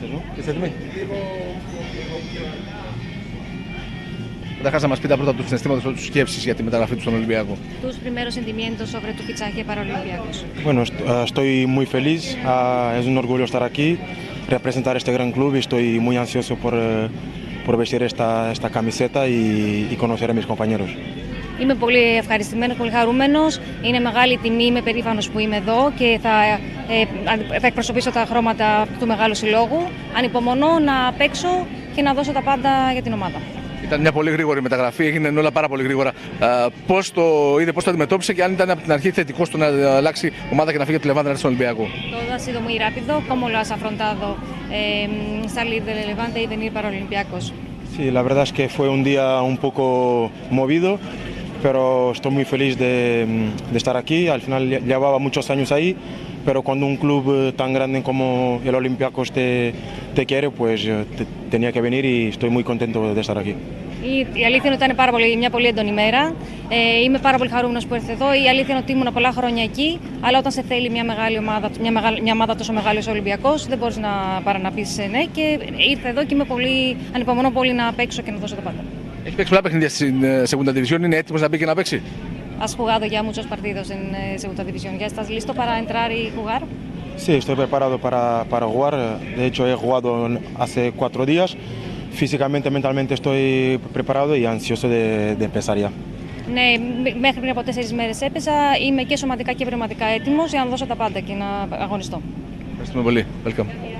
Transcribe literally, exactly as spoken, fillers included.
Είστε έτοιμοι? Καταρχάς να μας πείτε πρώτα του συναισθήματος, τους σκέψεις για τη μεταγραφή του στον Ολυμπιακό. Tus primeros sentimientos sobre tu fichaje para Olympiacos. Bueno, estoy muy feliz, es un orgullo estar aquí, representar este gran club y estoy muy ansioso por, por vestir esta, esta camiseta y, y conocer a mis compañeros. Είμαι πολύ ευχαριστημένος, πολύ χαρούμενος. Είναι μεγάλη τιμή, είμαι περήφανος που είμαι εδώ και θα, ε, θα εκπροσωπήσω τα χρώματα του μεγάλου συλλόγου. Ανυπομονώ να παίξω και να δώσω τα πάντα για την ομάδα. Ήταν μια πολύ γρήγορη μεταγραφή, έγινε όλα πάρα πολύ γρήγορα. Πώς το είδε, πώς το αντιμετώπισε και αν ήταν από την αρχή θετικό στο να αλλάξει ομάδα και να φύγει από τη Levante να έρθει στον Ολυμπιακό? Todo ha sido muy rápido. ¿Cómo lo has afrontado eh, salir del Levante y venir para Olympiacos? Sí, la verdad es que fue un día un poco movido, pero estoy muy feliz de, de estar aquí. Al final llevaba muchos años ahí, pero cuando un club tan grande como el Olympiacos te, te quiere, pues te, tenía que venir y estoy muy contento de estar aquí. Η, η αλήθεια είναι ότι ήταν πάρα πολύ, μια πολύ έντονη μέρα. Ε, είμαι πάρα πολύ χαρούμενος που ήρθε εδώ. Η αλήθεια είναι ότι ήμουν πολλά χρόνια εκεί, αλλά όταν σε θέλει μια, μεγάλη ομάδα, μια, μεγάλη, μια ομάδα τόσο μεγάλη ως ο Ολυμπιακός, δεν μπορείς να, παρά να πεις ναι. Και ήρθε εδώ και είμαι πολύ, ανυπομονώ πολύ να παίξω και να δώσω τα πάντα. Έχει παίξει πολλά παιχνίδια στην Segunda División, είναι έτοιμος να μπει και να παίξει? Has jugado ya muchos partidos en eh, Segunda División. ¿Ya estás listo para entrar y jugar? Sí, estoy preparado para, para jugar. De hecho, he jugado hace cuatro días. Físicamente, mentalmente estoy preparado y ansioso de, de empezar ya. Ναι, μέχρι πριν από τέσσερις μέρες έπαιζα. Είμαι και σωματικά και πνευματικά έτοιμος για να δώσω τα πάντα και να αγωνιστώ. Ευχαριστούμε πολύ. Welcome.